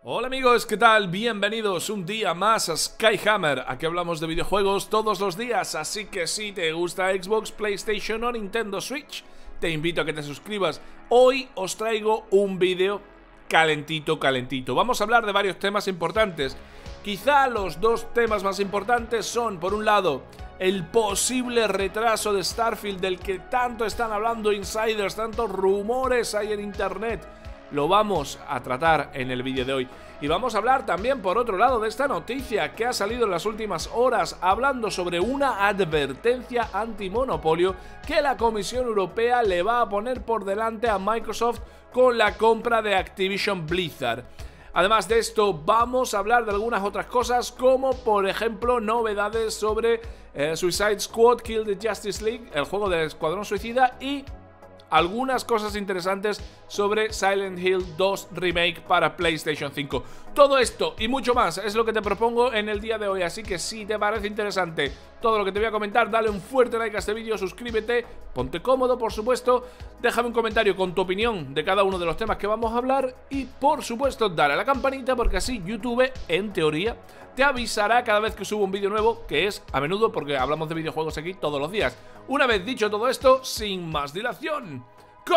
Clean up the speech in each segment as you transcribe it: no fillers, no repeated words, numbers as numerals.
Hola amigos, ¿qué tal? Bienvenidos un día más a Skyhammer. Aquí hablamos de videojuegos todos los días, así que si te gusta Xbox, PlayStation o Nintendo Switch, te invito a que te suscribas. Hoy os traigo un vídeo calentito. Vamos a hablar de varios temas importantes. Quizá los dos temas más importantes son, por un lado, el posible retraso de Starfield del que tanto están hablando insiders, tantos rumores hay en internet. Lo vamos a tratar en el vídeo de hoy. Y vamos a hablar también, por otro lado, de esta noticia que ha salido en las últimas horas, hablando sobre una advertencia antimonopolio que la Comisión Europea le va a poner por delante a Microsoft con la compra de Activision Blizzard. Además de esto, vamos a hablar de algunas otras cosas, como por ejemplo novedades sobre Suicide Squad Kill the Justice League, el juego del Escuadrón Suicida, y algunas cosas interesantes sobre Silent Hill 2 Remake para PlayStation 5. Todo esto y mucho más es lo que te propongo en el día de hoy, así que si te parece interesante todo lo que te voy a comentar, dale un fuerte like a este vídeo, suscríbete, ponte cómodo por supuesto, déjame un comentario con tu opinión de cada uno de los temas que vamos a hablar y por supuesto dale a la campanita porque así YouTube, en teoría, te avisará cada vez que subo un vídeo nuevo, que es a menudo porque hablamos de videojuegos aquí todos los días. Una vez dicho todo esto, sin más dilación,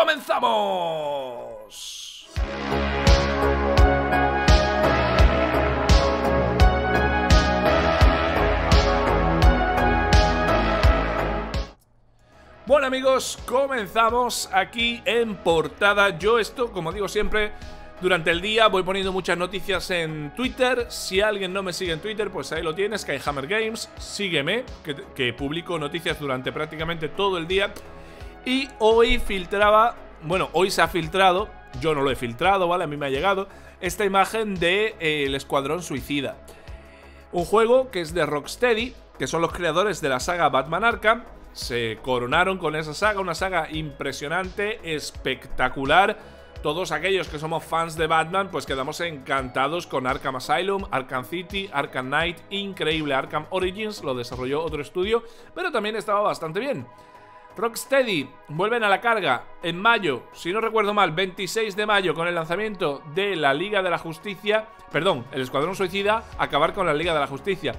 ¡comenzamos! Bueno amigos, comenzamos aquí en portada. Yo esto, como digo siempre, durante el día voy poniendo muchas noticias en Twitter. Si alguien no me sigue en Twitter, pues ahí lo tienes, Skyhammer Games. Sígueme, que publico noticias durante prácticamente todo el día. Y hoy filtraba, bueno, hoy se ha filtrado, yo no lo he filtrado, ¿vale? A mí me ha llegado esta imagen de El Escuadrón Suicida. Un juego que es de Rocksteady, que son los creadores de la saga Batman Arkham. Se coronaron con esa saga, una saga impresionante, espectacular. Todos aquellos que somos fans de Batman, pues quedamos encantados con Arkham Asylum, Arkham City, Arkham Knight, increíble. Arkham Origins lo desarrolló otro estudio, pero también estaba bastante bien. Rocksteady vuelven a la carga en mayo, si no recuerdo mal, 26 de mayo, con el lanzamiento de la Liga de la Justicia, perdón, el Escuadrón Suicida, acabar con la Liga de la Justicia.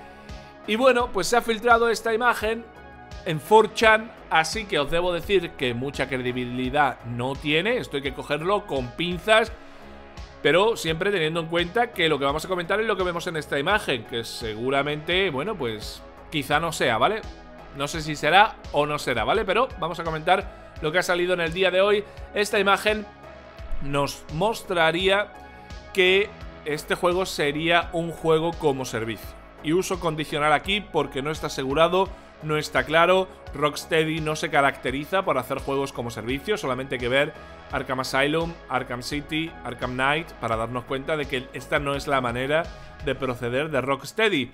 Y bueno, pues se ha filtrado esta imagen en 4chan, así que os debo decir que mucha credibilidad no tiene. Esto hay que cogerlo con pinzas, pero siempre teniendo en cuenta que lo que vamos a comentar es lo que vemos en esta imagen, que seguramente, bueno, pues quizá no sea, ¿vale? No sé si será o no será, ¿vale? Pero vamos a comentar lo que ha salido en el día de hoy. Esta imagen nos mostraría que este juego sería un juego como servicio. Y uso condicional aquí porque no está asegurado, no está claro. Rocksteady no se caracteriza por hacer juegos como servicio. Solamente hay que ver Arkham Asylum, Arkham City, Arkham Knight para darnos cuenta de que esta no es la manera de proceder de Rocksteady.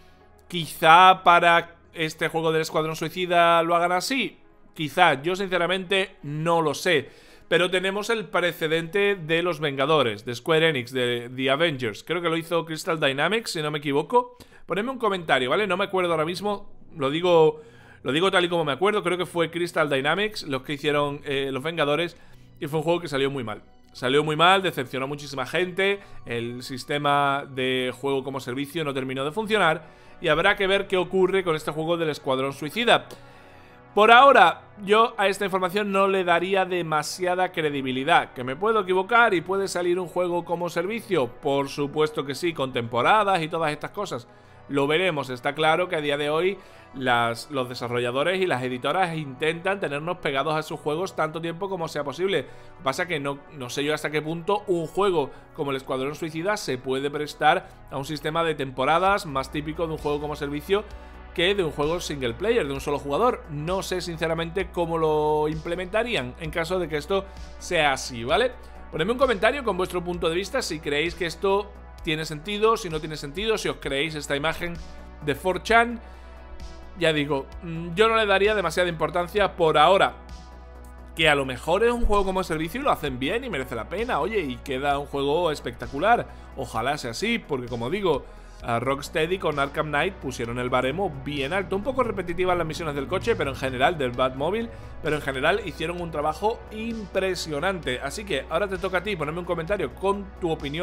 Quizá para este juego del Escuadrón Suicida lo hagan así. Quizá, yo sinceramente no lo sé. Pero tenemos el precedente de los Vengadores, de Square Enix, de The Avengers. Creo que lo hizo Crystal Dynamics, si no me equivoco. Ponedme un comentario, ¿vale? No me acuerdo ahora mismo. Lo digo tal y como me acuerdo. Creo que fue Crystal Dynamics los que hicieron los Vengadores. Y fue un juego que salió muy mal. Salió muy mal, decepcionó a muchísima gente. El sistema de juego como servicio no terminó de funcionar. Y habrá que ver qué ocurre con este juego del Escuadrón Suicida. Por ahora, yo a esta información no le daría demasiada credibilidad. ¿Que me puedo equivocar y puede salir un juego como servicio? Por supuesto que sí, con temporadas y todas estas cosas. Lo veremos. Está claro que a día de hoy los desarrolladores y las editoras intentan tenernos pegados a sus juegos tanto tiempo como sea posible. Lo que pasa que no sé yo hasta qué punto un juego como el Escuadrón Suicida se puede prestar a un sistema de temporadas más típico de un juego como servicio que de un juego single player, de un solo jugador. No sé sinceramente cómo lo implementarían en caso de que esto sea así, ¿vale? Ponedme un comentario con vuestro punto de vista si creéis que esto tiene sentido, si no tiene sentido, si os creéis esta imagen de 4chan. Ya digo, yo no le daría demasiada importancia por ahora. Que a lo mejor es un juego como servicio y lo hacen bien y merece la pena, oye, y queda un juego espectacular. Ojalá sea así, porque como digo, a Rocksteady con Arkham Knight pusieron el baremo bien alto. Un poco repetitivas las misiones del coche, pero en general, del Batmobile, pero en general hicieron un trabajo impresionante. Así que ahora te toca a ti ponerme un comentario con tu opinión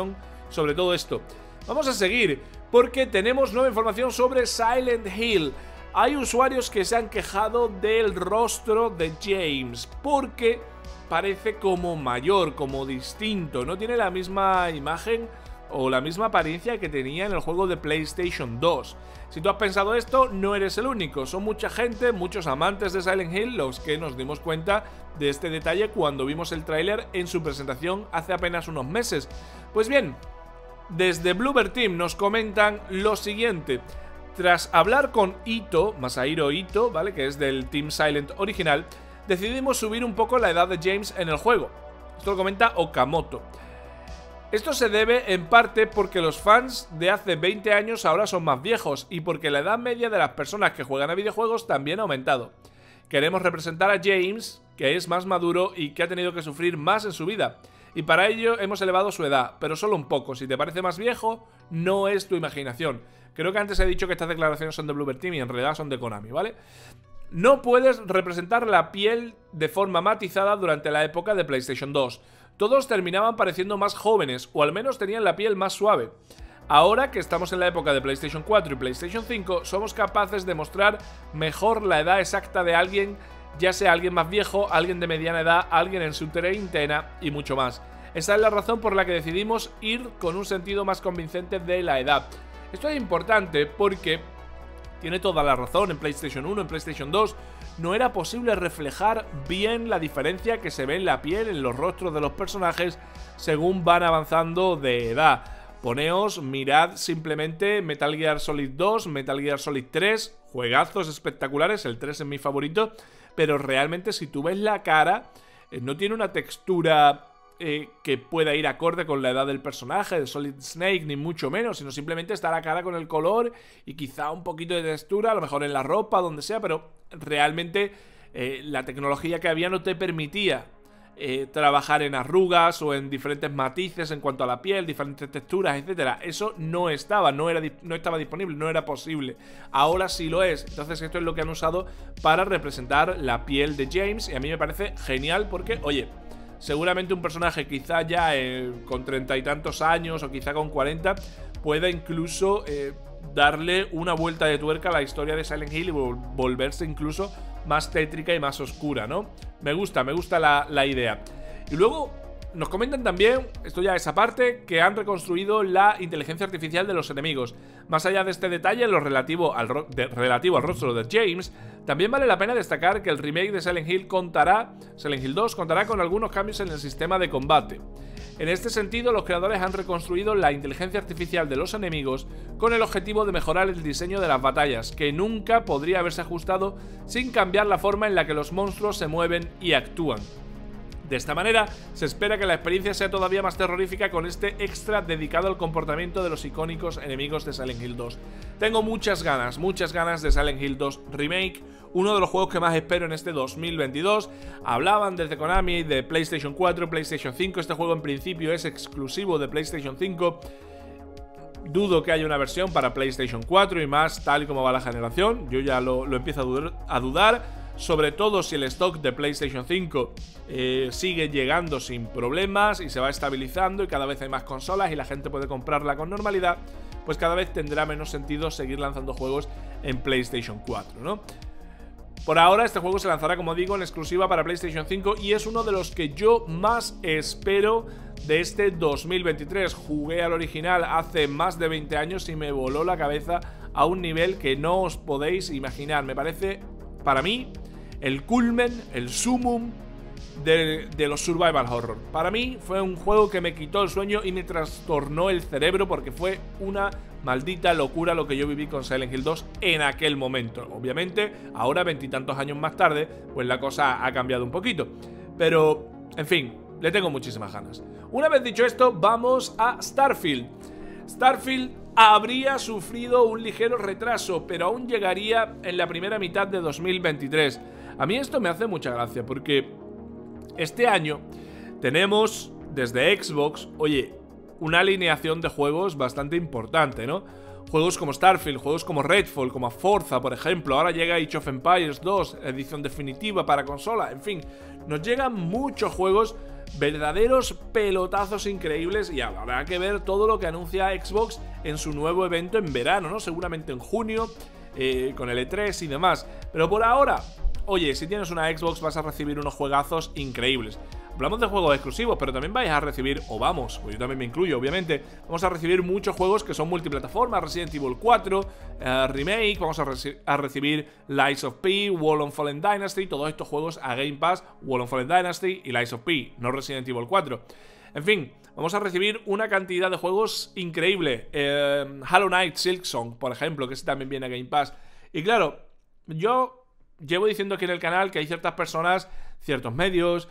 sobre todo esto. Vamos a seguir, porque tenemos nueva información sobre Silent Hill. Hay usuarios que se han quejado del rostro de James, porque parece como mayor, como distinto. No tiene la misma imagen o la misma apariencia que tenía en el juego de PlayStation 2. Si tú has pensado esto, no eres el único. Son mucha gente, muchos amantes de Silent Hill, los que nos dimos cuenta de este detalle cuando vimos el tráiler en su presentación hace apenas unos meses. Pues bien, desde Bloober Team nos comentan lo siguiente. Tras hablar con Ito, Masahiro Ito, ¿vale?, que es del Team Silent original, decidimos subir un poco la edad de James en el juego. Esto lo comenta Okamoto. Esto se debe en parte porque los fans de hace 20 años ahora son más viejos y porque la edad media de las personas que juegan a videojuegos también ha aumentado. Queremos representar a James, que es más maduro y que ha tenido que sufrir más en su vida. Y para ello hemos elevado su edad, pero solo un poco. Si te parece más viejo, no es tu imaginación. Creo que antes he dicho que estas declaraciones son de Bloober Team y en realidad son de Konami, ¿vale? No puedes representar la piel de forma matizada durante la época de PlayStation 2. Todos terminaban pareciendo más jóvenes, o al menos tenían la piel más suave. Ahora que estamos en la época de PlayStation 4 y PlayStation 5, somos capaces de mostrar mejor la edad exacta de alguien, ya sea alguien más viejo, alguien de mediana edad, alguien en su treintena y mucho más. Esa es la razón por la que decidimos ir con un sentido más convincente de la edad. Esto es importante porque tiene toda la razón. En PlayStation 1, en PlayStation 2, no era posible reflejar bien la diferencia que se ve en la piel, en los rostros de los personajes según van avanzando de edad. Poneos, mirad simplemente Metal Gear Solid 2, Metal Gear Solid 3, juegazos espectaculares, el 3 es mi favorito, pero realmente si tú ves la cara, no tiene una textura que pueda ir acorde con la edad del personaje, de Solid Snake, ni mucho menos, sino simplemente está la cara con el color y quizá un poquito de textura, a lo mejor en la ropa, donde sea, pero realmente la tecnología que había no te permitía trabajar en arrugas o en diferentes matices en cuanto a la piel, diferentes texturas, etcétera. Eso no estaba disponible, no era posible. Ahora sí lo es. Entonces esto es lo que han usado para representar la piel de James y a mí me parece genial porque, oye, seguramente un personaje quizá ya con 30 y tantos años o quizá con 40 pueda incluso darle una vuelta de tuerca a la historia de Silent Hill y volverse incluso más tétrica y más oscura, ¿no? Me gusta la idea. Y luego nos comentan también, esto ya es aparte, que han reconstruido la inteligencia artificial de los enemigos. Más allá de este detalle, en lo relativo al rostro de James, también vale la pena destacar que el remake de Silent Hill 2 contará con algunos cambios en el sistema de combate. En este sentido, los creadores han reconstruido la inteligencia artificial de los enemigos con el objetivo de mejorar el diseño de las batallas, que nunca podría haberse ajustado sin cambiar la forma en la que los monstruos se mueven y actúan. De esta manera, se espera que la experiencia sea todavía más terrorífica con este extra dedicado al comportamiento de los icónicos enemigos de Silent Hill 2. Tengo muchas ganas de Silent Hill 2 Remake, uno de los juegos que más espero en este 2022. Hablaban desde Konami de PlayStation 4, PlayStation 5, este juego en principio es exclusivo de PlayStation 5. Dudo que haya una versión para PlayStation 4 y más tal y como va la generación, yo ya lo empiezo a dudar. Sobre todo si el stock de PlayStation 5 sigue llegando sin problemas y se va estabilizando y cada vez hay más consolas y la gente puede comprarla con normalidad, pues cada vez tendrá menos sentido seguir lanzando juegos en PlayStation 4, ¿no? Por ahora este juego se lanzará, como digo, en exclusiva para PlayStation 5 y es uno de los que yo más espero de este 2023. Jugué al original hace más de 20 años y me voló la cabeza a un nivel que no os podéis imaginar. Me parece, para mí, el culmen, el sumum de los survival horror. Para mí fue un juego que me quitó el sueño y me trastornó el cerebro porque fue una maldita locura lo que yo viví con Silent Hill 2 en aquel momento. Obviamente, ahora 20 y tantos años más tarde, pues la cosa ha cambiado un poquito. Pero, en fin, le tengo muchísimas ganas. Una vez dicho esto, vamos a Starfield. Starfield habría sufrido un ligero retraso, pero aún llegaría en la primera mitad de 2023. A mí esto me hace mucha gracia porque este año tenemos desde Xbox, oye, una alineación de juegos bastante importante, ¿no? Juegos como Starfield, juegos como Redfall, como Forza, por ejemplo. Ahora llega Age of Empires 2, edición definitiva para consola. En fin, nos llegan muchos juegos verdaderos pelotazos increíbles y habrá que ver todo lo que anuncia Xbox en su nuevo evento en verano, ¿no? Seguramente en junio, con el E3 y demás. Pero por ahora, oye, si tienes una Xbox vas a recibir unos juegazos increíbles. Hablamos de juegos exclusivos, pero también vais a recibir, o vamos, pues yo también me incluyo, obviamente, vamos a recibir muchos juegos que son multiplataformas, Resident Evil 4, Remake, vamos a recibir Lies of P, World of Fallen Dynasty, todos estos juegos a Game Pass, World of Fallen Dynasty y Lies of P, no Resident Evil 4. En fin, vamos a recibir una cantidad de juegos increíble. Hollow Knight, Silksong, por ejemplo, que ese también viene a Game Pass. Y claro, yo llevo diciendo aquí en el canal que hay ciertas personas, ciertos medios,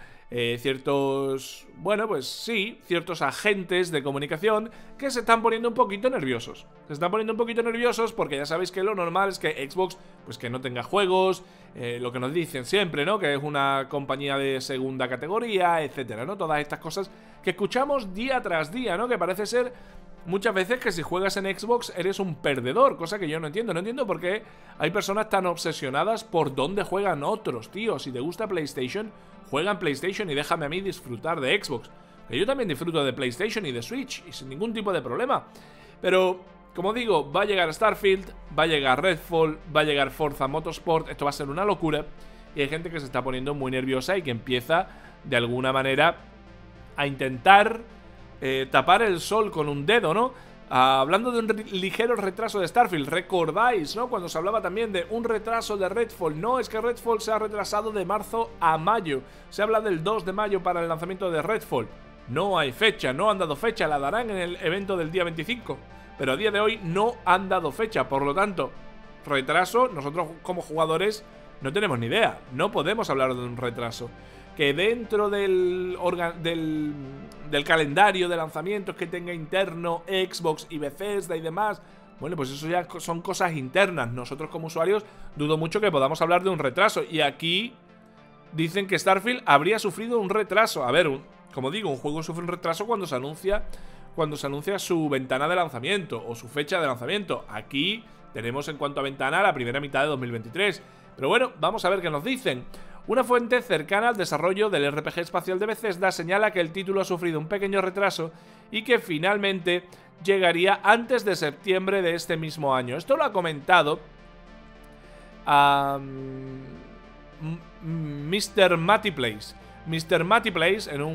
bueno, pues sí, ciertos agentes de comunicación que se están poniendo un poquito nerviosos. Se están poniendo un poquito nerviosos porque ya sabéis que lo normal es que Xbox, pues que no tenga juegos, lo que nos dicen siempre, ¿no? Que es una compañía de segunda categoría, etcétera, ¿no? Todas estas cosas que escuchamos día tras día, ¿no? Que parece ser muchas veces que si juegas en Xbox eres un perdedor, cosa que yo no entiendo. No entiendo por qué hay personas tan obsesionadas por dónde juegan otros, tío. Si te gusta PlayStation, juega en PlayStation y déjame a mí disfrutar de Xbox. Que yo también disfruto de PlayStation y de Switch y sin ningún tipo de problema. Pero, como digo, va a llegar Starfield, va a llegar Redfall, va a llegar Forza Motorsport. Esto va a ser una locura. Y hay gente que se está poniendo muy nerviosa y que empieza, de alguna manera, a intentar tapar el sol con un dedo, ¿no? Hablando de un ligero retraso de Starfield, recordáis, ¿no? Cuando se hablaba también de un retraso de Redfall. No, es que Redfall se ha retrasado de marzo a mayo. Se habla del 2 de mayo para el lanzamiento de Redfall. No hay fecha, no han dado fecha, la darán en el evento del día 25. Pero a día de hoy no han dado fecha, por lo tanto, retraso, nosotros como jugadores no tenemos ni idea. No podemos hablar de un retraso. Que dentro del calendario de lanzamientos que tenga interno Xbox y Bethesda y demás, bueno, pues eso ya son cosas internas. Nosotros como usuarios dudo mucho que podamos hablar de un retraso. Y aquí dicen que Starfield habría sufrido un retraso. A ver, como digo, un juego sufre un retraso cuando se anuncia su ventana de lanzamiento o su fecha de lanzamiento. Aquí tenemos en cuanto a ventana la primera mitad de 2023. Pero bueno, vamos a ver qué nos dicen. Una fuente cercana al desarrollo del RPG espacial de Bethesda señala que el título ha sufrido un pequeño retraso y que finalmente llegaría antes de septiembre de este mismo año. Esto lo ha comentado Mr. Mattyplace. Mr. Mattyplace en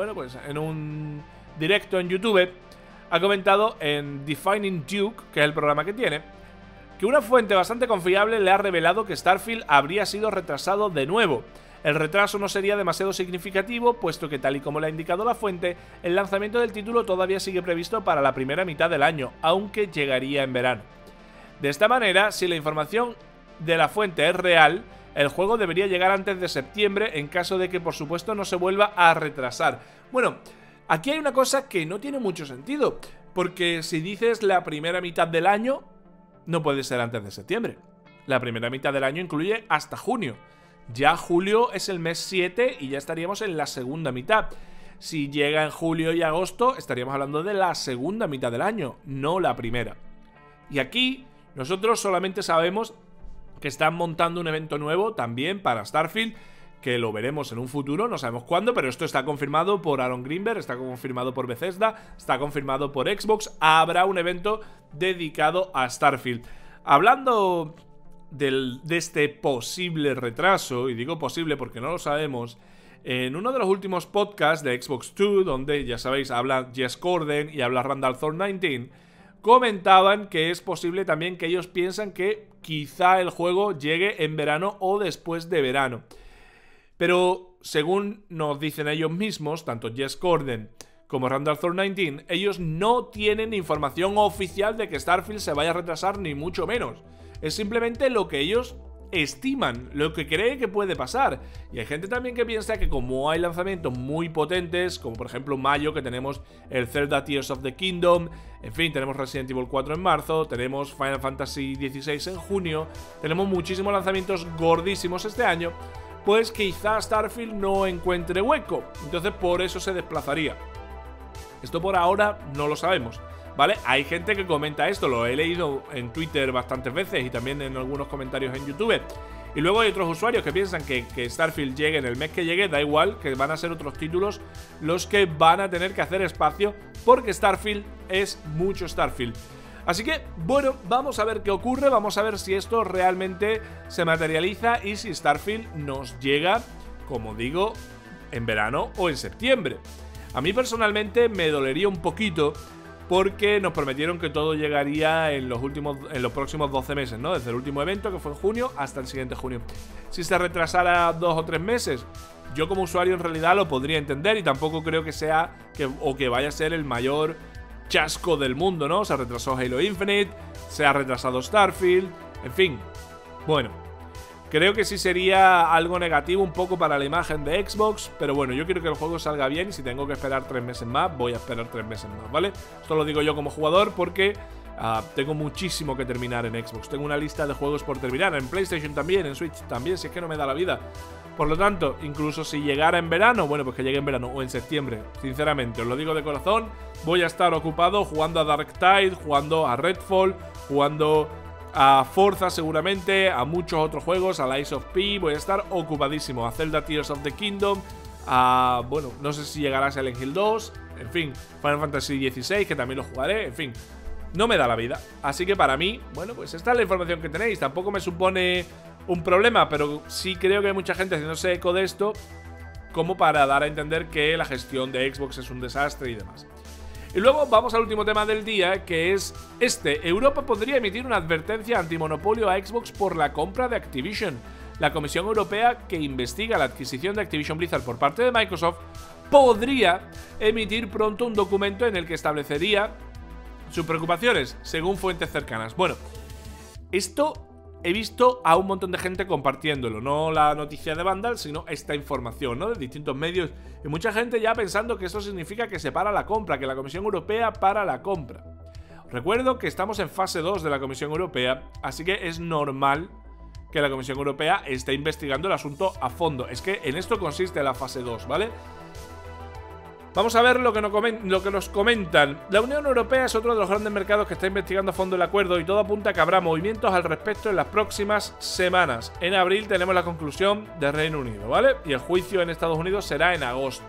un directo en YouTube ha comentado en Defining Duke, que es el programa que tiene, que una fuente bastante confiable le ha revelado que Starfield habría sido retrasado de nuevo. El retraso no sería demasiado significativo, puesto que, tal y como le ha indicado la fuente, el lanzamiento del título todavía sigue previsto para la primera mitad del año, aunque llegaría en verano. De esta manera, si la información de la fuente es real, el juego debería llegar antes de septiembre en caso de que, por supuesto, no se vuelva a retrasar. Bueno, aquí hay una cosa que no tiene mucho sentido, porque si dices la primera mitad del año, no puede ser antes de septiembre. La primera mitad del año incluye hasta junio. Ya julio es el mes 7 y ya estaríamos en la segunda mitad. Si llega en julio y agosto, estaríamos hablando de la segunda mitad del año, no la primera. Y aquí nosotros solamente sabemos que están montando un evento nuevo también para Starfield, que lo veremos en un futuro, no sabemos cuándo, pero esto está confirmado por Aaron Greenberg, está confirmado por Bethesda, está confirmado por Xbox. Habrá un evento dedicado a Starfield. Hablando de este posible retraso, y digo posible porque no lo sabemos, en uno de los últimos podcasts de Xbox 2, donde ya sabéis, habla Jez Corden y habla Randall Thorne 19, comentaban que es posible también que ellos piensan que quizá el juego llegue en verano o después de verano. Pero, según nos dicen ellos mismos, tanto Jez Corden como Randall Thorne 19, ellos no tienen información oficial de que Starfield se vaya a retrasar, ni mucho menos. Es simplemente lo que ellos estiman, lo que creen que puede pasar. Y hay gente también que piensa que como hay lanzamientos muy potentes, como por ejemplo mayo, que tenemos el Zelda Tears of the Kingdom, en fin, tenemos Resident Evil 4 en marzo, tenemos Final Fantasy XVI en junio, tenemos muchísimos lanzamientos gordísimos este año, pues quizá Starfield no encuentre hueco, entonces por eso se desplazaría. Esto por ahora no lo sabemos, ¿vale? Hay gente que comenta esto, lo he leído en Twitter bastantes veces y también en algunos comentarios en YouTube. Y luego hay otros usuarios que piensan que Starfield llegue en el mes que llegue, da igual, que van a ser otros títulos los que van a tener que hacer espacio, porque Starfield es mucho Starfield. Así que, bueno, vamos a ver qué ocurre, vamos a ver si esto realmente se materializa y si Starfield nos llega, como digo, en verano o en septiembre. A mí personalmente me dolería un poquito porque nos prometieron que todo llegaría en los próximos 12 meses, ¿no? Desde el último evento, que fue en junio, hasta el siguiente junio. Si se retrasara 2 o 3 meses, yo como usuario en realidad lo podría entender y tampoco creo que sea que vaya a ser el mayor chasco del mundo, ¿no? Se retrasó Halo Infinite, se ha retrasado Starfield, en fin. Bueno, creo que sí sería algo negativo un poco para la imagen de Xbox, pero bueno, yo quiero que el juego salga bien y si tengo que esperar 3 meses más, voy a esperar 3 meses más, ¿vale? Esto lo digo yo como jugador porque tengo muchísimo que terminar en Xbox. Tengo una lista de juegos por terminar, en PlayStation también, en Switch también, si es que no me da la vida. Por lo tanto, incluso si llegara en verano, bueno, pues que llegue en verano o en septiembre, sinceramente, os lo digo de corazón, voy a estar ocupado jugando a Darktide, jugando a Redfall, jugando a Forza seguramente, a muchos otros juegos, a Lies of P, voy a estar ocupadísimo, a Zelda Tears of the Kingdom, a, bueno, no sé si llegará a Silent Hill 2, en fin, Final Fantasy XVI, que también lo jugaré, en fin, no me da la vida. Así que para mí, bueno, pues esta es la información que tenéis, tampoco me supone un problema, pero sí creo que hay mucha gente haciéndose eco de esto como para dar a entender que la gestión de Xbox es un desastre y demás. Y luego vamos al último tema del día, que es este. Europa podría emitir una advertencia antimonopolio a Xbox por la compra de Activision. La Comisión Europea, que investiga la adquisición de Activision Blizzard por parte de Microsoft, podría emitir pronto un documento en el que establecería sus preocupaciones, según fuentes cercanas. Bueno, esto he visto a un montón de gente compartiéndolo, no la noticia de Vandal, sino esta información, ¿no? De distintos medios, y mucha gente ya pensando que eso significa que se para la compra, que la Comisión Europea para la compra. Recuerdo que estamos en fase 2 de la Comisión Europea, así que es normal que la Comisión Europea esté investigando el asunto a fondo. Es que en esto consiste la fase 2, ¿vale? Vamos a ver lo que nos comentan. La Unión Europea es otro de los grandes mercados que está investigando a fondo el acuerdo y todo apunta a que habrá movimientos al respecto en las próximas semanas. En abril tenemos la conclusión del Reino Unido, ¿vale? Y el juicio en Estados Unidos será en agosto.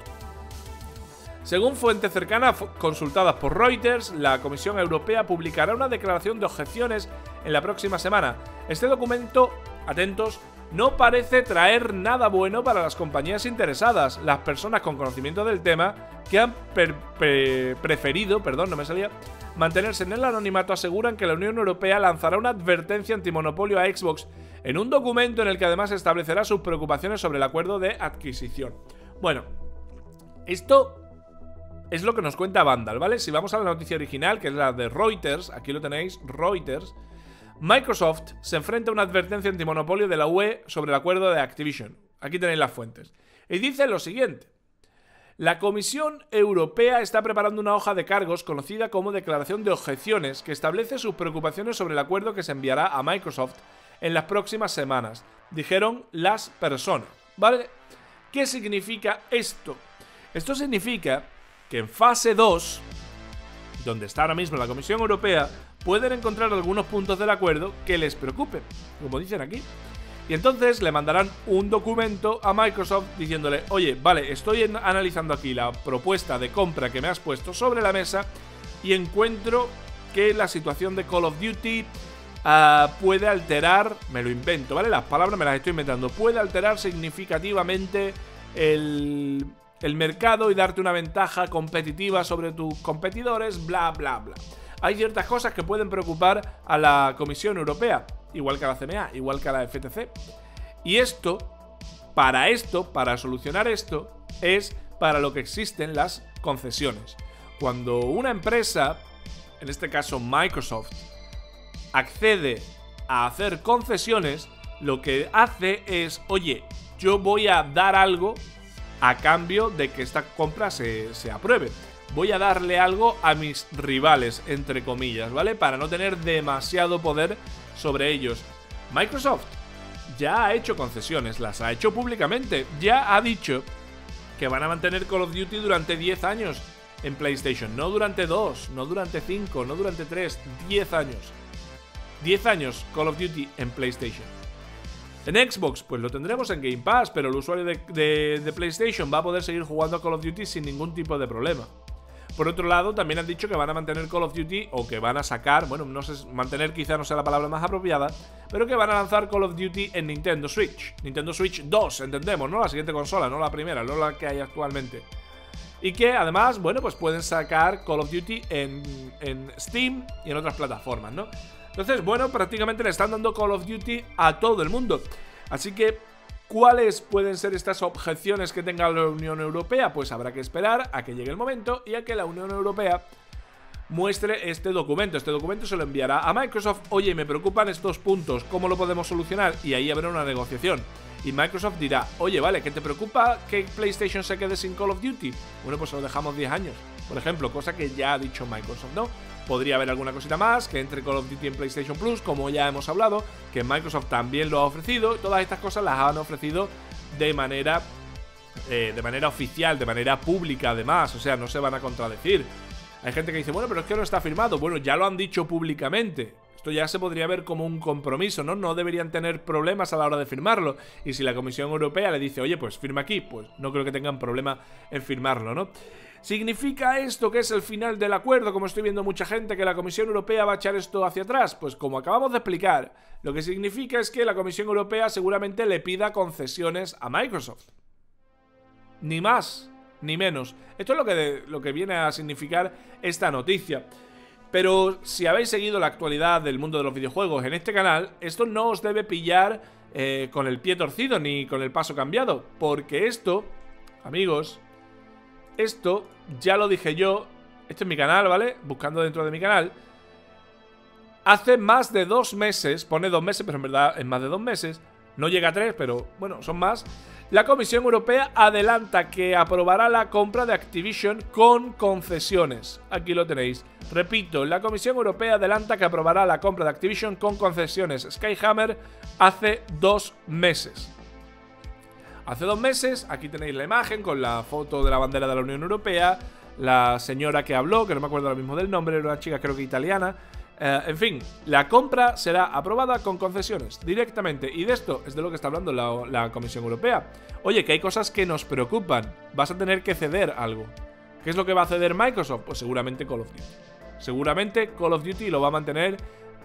Según fuentes cercanas consultadas por Reuters, la Comisión Europea publicará una declaración de objeciones en la próxima semana. Este documento, atentos, no parece traer nada bueno para las compañías interesadas. Las personas con conocimiento del tema que han preferido, mantenerse en el anonimato aseguran que la Unión Europea lanzará una advertencia antimonopolio a Xbox en un documento en el que además establecerá sus preocupaciones sobre el acuerdo de adquisición. Bueno, esto es lo que nos cuenta Vandal, ¿vale? Si vamos a la noticia original, que es la de Reuters, aquí lo tenéis, Reuters. Microsoft se enfrenta a una advertencia antimonopolio de la UE sobre el acuerdo de Activision. Aquí tenéis las fuentes. Y dice lo siguiente. La Comisión Europea está preparando una hoja de cargos conocida como Declaración de Objeciones que establece sus preocupaciones sobre el acuerdo que se enviará a Microsoft en las próximas semanas, dijeron las personas, ¿vale? ¿Qué significa esto? Esto significa que en fase 2, donde está ahora mismo la Comisión Europea, pueden encontrar algunos puntos del acuerdo que les preocupen, como dicen aquí. Y entonces le mandarán un documento a Microsoft diciéndole: oye, vale, estoy analizando aquí la propuesta de compra que me has puesto sobre la mesa y encuentro que la situación de Call of Duty puede alterar, me lo invento, ¿vale? Las palabras me las estoy inventando. Puede alterar significativamente el mercado y darte una ventaja competitiva sobre tus competidores, bla, bla, bla. Hay ciertas cosas que pueden preocupar a la Comisión Europea, igual que a la CMA, igual que a la FTC. Y para solucionar esto, es para lo que existen las concesiones. Cuando una empresa, en este caso Microsoft, accede a hacer concesiones, lo que hace es: oye, yo voy a dar algo a cambio de que esta compra se apruebe. Voy a darle algo a mis rivales, entre comillas, ¿vale? Para no tener demasiado poder sobre ellos. Microsoft ya ha hecho concesiones, las ha hecho públicamente. Ya ha dicho que van a mantener Call of Duty durante 10 años en PlayStation. No durante 2, no durante 5, no durante 3, 10 años. 10 años Call of Duty en PlayStation. En Xbox, pues lo tendremos en Game Pass, pero el usuario de PlayStation va a poder seguir jugando a Call of Duty sin ningún tipo de problema. Por otro lado, también han dicho que van a mantener Call of Duty, o que van a sacar, bueno, no sé, mantener quizá no sea la palabra más apropiada, pero que van a lanzar Call of Duty en Nintendo Switch. Nintendo Switch 2, entendemos, ¿no? La siguiente consola, no la primera, no la que hay actualmente. Y que además, bueno, pues pueden sacar Call of Duty en Steam y en otras plataformas, ¿no? Entonces, bueno, prácticamente le están dando Call of Duty a todo el mundo. Así que, ¿cuáles pueden ser estas objeciones que tenga la Unión Europea? Pues habrá que esperar a que llegue el momento y a que la Unión Europea muestre este documento. Este documento se lo enviará a Microsoft. Oye, me preocupan estos puntos, ¿cómo lo podemos solucionar? Y ahí habrá una negociación. Y Microsoft dirá, oye, vale, ¿qué te preocupa que PlayStation se quede sin Call of Duty? Bueno, pues se lo dejamos 10 años, por ejemplo, cosa que ya ha dicho Microsoft, ¿no? Podría haber alguna cosita más, que entre Call of Duty en PlayStation Plus, como ya hemos hablado, que Microsoft también lo ha ofrecido. Todas estas cosas las han ofrecido de manera oficial, de manera pública además, o sea, no se van a contradecir. Hay gente que dice, bueno, pero es que no está firmado. Bueno, ya lo han dicho públicamente. Esto ya se podría ver como un compromiso, ¿no? No deberían tener problemas a la hora de firmarlo. Y si la Comisión Europea le dice, oye, pues firma aquí, pues no creo que tengan problema en firmarlo, ¿no? ¿Significa esto que es el final del acuerdo? Como estoy viendo mucha gente, que la Comisión Europea va a echar esto hacia atrás. Pues como acabamos de explicar, lo que significa es que la Comisión Europea seguramente le pida concesiones a Microsoft. Ni más ni menos. Esto es lo que viene a significar esta noticia. Pero si habéis seguido la actualidad del mundo de los videojuegos en este canal, esto no os debe pillar con el pie torcido ni con el paso cambiado. Porque esto, amigos, esto ya lo dije yo. Este es mi canal, ¿vale? Buscando dentro de mi canal. Hace más de 2 meses, pone 2 meses, pero en verdad es más de 2 meses. No llega a 3, pero bueno, son más. La Comisión Europea adelanta que aprobará la compra de Activision con concesiones. Aquí lo tenéis. Repito, la Comisión Europea adelanta que aprobará la compra de Activision con concesiones. Skyhammer hace 2 meses. Hace 2 meses, aquí tenéis la imagen con la foto de la bandera de la Unión Europea. La señora que habló, que no me acuerdo ahora mismo del nombre, era una chica creo que italiana. En fin, la compra será aprobada con concesiones directamente. Y de esto es de lo que está hablando la Comisión Europea. Oye, que hay cosas que nos preocupan. Vas a tener que ceder algo. ¿Qué es lo que va a ceder Microsoft? Pues seguramente Call of Duty. Seguramente Call of Duty lo va a mantener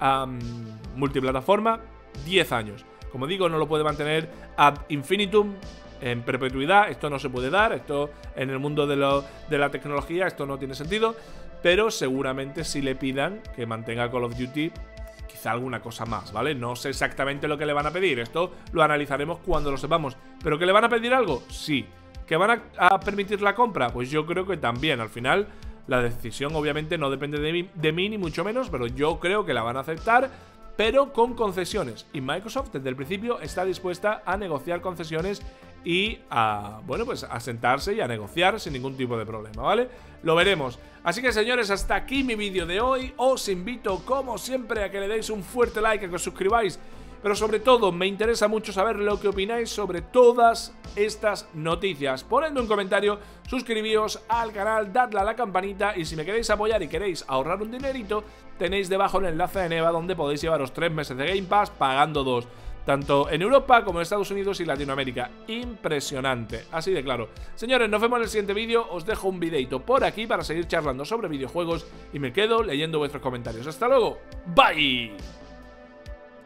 multiplataforma 10 años. Como digo, no lo puede mantener ad infinitum, en perpetuidad. Esto no se puede dar. Esto en el mundo de la tecnología, esto no tiene sentido. Pero seguramente si le pidan que mantenga Call of Duty, quizá alguna cosa más, ¿vale? No sé exactamente lo que le van a pedir. Esto lo analizaremos cuando lo sepamos. ¿Pero que le van a pedir algo? Sí. ¿Que van a permitir la compra? Pues yo creo que también. Al final, la decisión obviamente no depende de mí ni mucho menos, pero yo creo que la van a aceptar, pero con concesiones. Y Microsoft desde el principio está dispuesta a negociar concesiones y bueno, pues a sentarse y a negociar sin ningún tipo de problema, ¿vale? Lo veremos. Así que, señores, hasta aquí mi vídeo de hoy. Os invito, como siempre, a que le deis un fuerte like, a que os suscribáis. Pero sobre todo, me interesa mucho saber lo que opináis sobre todas estas noticias. Ponedme un comentario, suscribíos al canal, dadle a la campanita y si me queréis apoyar y queréis ahorrar un dinerito, tenéis debajo el enlace de Neva donde podéis llevaros 3 meses de Game Pass pagando 2. Tanto en Europa como en Estados Unidos y Latinoamérica. Impresionante, así de claro. Señores, nos vemos en el siguiente vídeo. Os dejo un videito por aquí para seguir charlando sobre videojuegos y me quedo leyendo vuestros comentarios. Hasta luego, bye.